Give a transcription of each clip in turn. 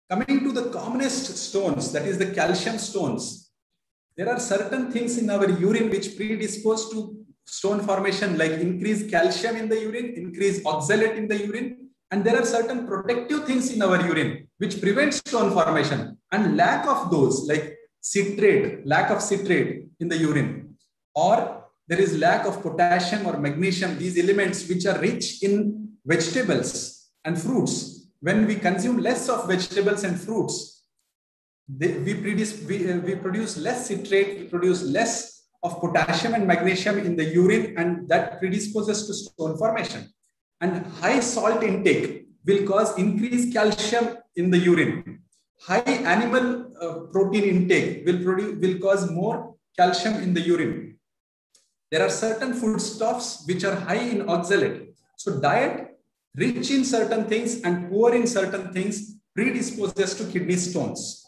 Coming to the commonest stones, that is the calcium stones, there are certain things in our urine which predispose to stone formation, like increased calcium in the urine, increased oxalate in the urine, and there are certain protective things in our urine which prevent stone formation, and lack of those, like lack of citrate in the urine, or there is lack of potassium or magnesium, these elements which are rich in vegetables and fruits. When we consume less of vegetables and fruits, we produce less citrate, we produce less of potassium and magnesium in the urine, and that predisposes to stone formation. And high salt intake will cause increased calcium in the urine. High animal protein intake will cause more calcium in the urine. There are certain foodstuffs which are high in oxalate. So diet rich in certain things and poor in certain things predisposes to kidney stones.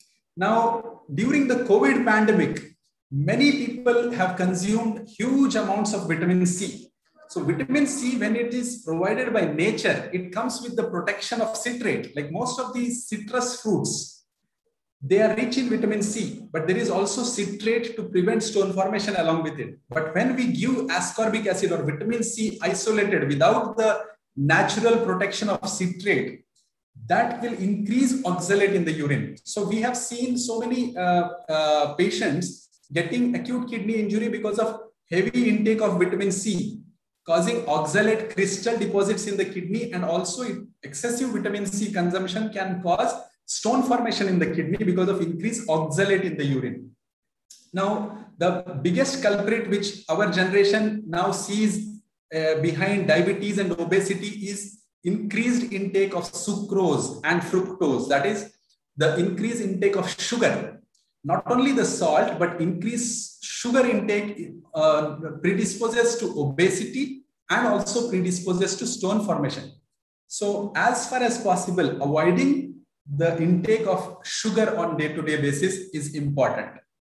Now, during the COVID pandemic, many people have consumed huge amounts of vitamin C. So vitamin C, when it is provided by nature, it comes with the protection of citrate. Like most of these citrus fruits, they are rich in vitamin C, but there is also citrate to prevent stone formation along with it. But when we give ascorbic acid or vitamin C isolated without the natural protection of citrate, that will increase oxalate in the urine. So we have seen so many patients getting acute kidney injury because of heavy intake of vitamin C, causing oxalate crystal deposits in the kidney, and also excessive vitamin C consumption can cause stone formation in the kidney because of increased oxalate in the urine. Now, the biggest culprit which our generation now sees behind diabetes and obesity is increased intake of sucrose and fructose. That is the increased intake of sugar. Not only the salt, but increased sugar intake predisposes to obesity and also predisposes to stone formation. So as far as possible, avoiding the intake of sugar on day-to-day basis is important.